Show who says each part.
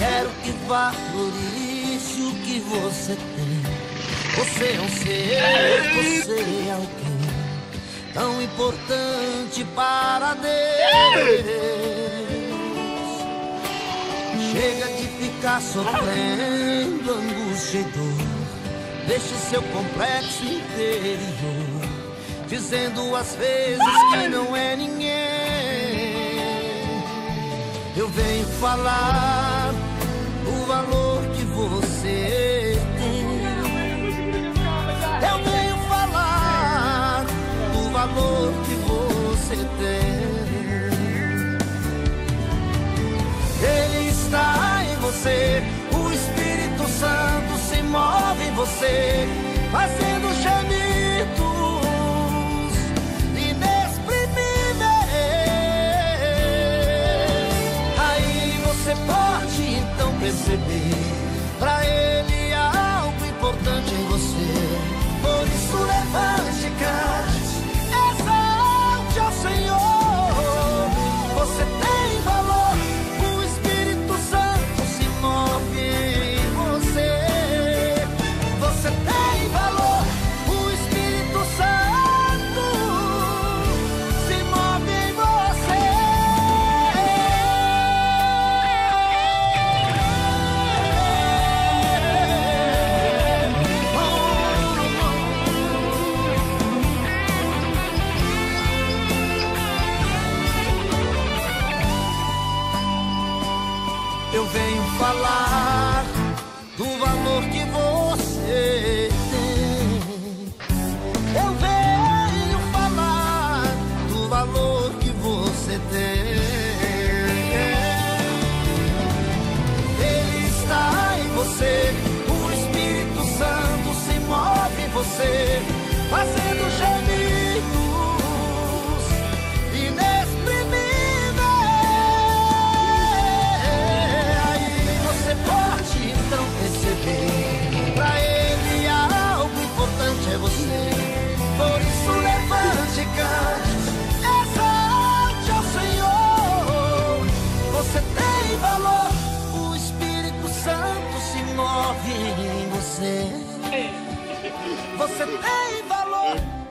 Speaker 1: Quero que valorize o que você tem. Você é um ser, você é alguém tão importante para Deus. Chega de ficar sofrendo angústia e dor. Deixe seu complexo interior, dizendo às vezes que não é ninguém. Eu venho falar o valor que você tem. Eu venho falar do valor que você tem. Ele está em você, o Espírito Santo se move em você, fazendo gemidos inexprimíveis. Aí você pode então perceber, pra Ele há algo importante em você. Por isso levante e cante, exalte ao Senhor. Você tem valor, o Espírito Santo se move em você. Você tem valor, o Espírito Santo se move em você. Eu venho falar do valor que você tem. Eu venho falar do valor que você tem. Ele está em você, o Espírito Santo se move em você, fazendo gemidos inexprimíveis. Aí você pode então perceber, pra Ele há algo importante é você. Por isso levante e cante, exalte ao Senhor. Você tem valor, o Espírito Santo se move em você. Você tem valor.